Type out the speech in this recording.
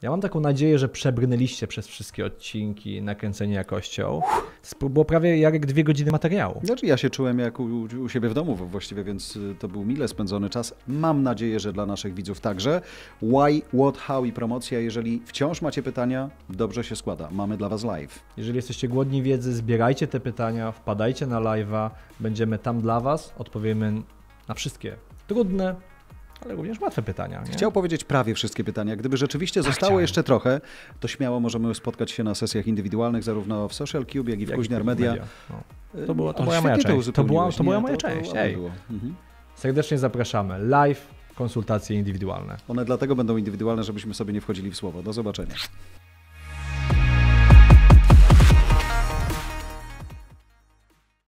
Ja mam taką nadzieję, że przebrnęliście przez wszystkie odcinki nakręcenie jakością. To było prawie jak 2 godziny materiału. Znaczy ja się czułem jak u siebie w domu właściwie, więc to był mile spędzony czas. Mam nadzieję, że dla naszych widzów także. Why, what, how i promocja. Jeżeli wciąż macie pytania, dobrze się składa. Mamy dla Was live. Jeżeli jesteście głodni wiedzy, zbierajcie te pytania, wpadajcie na live'a, będziemy tam dla Was, odpowiemy na wszystkie trudne, ale również łatwe pytania. Nie? Chciał powiedzieć prawie wszystkie pytania. Gdyby rzeczywiście zostało jeszcze trochę, to śmiało możemy spotkać się na sesjach indywidualnych, zarówno w Social Cube, jak i w Kuźniar Media. No. To była moja część. To była moja część. Serdecznie zapraszamy. Live, konsultacje indywidualne. One dlatego będą indywidualne, żebyśmy sobie nie wchodzili w słowo. Do zobaczenia.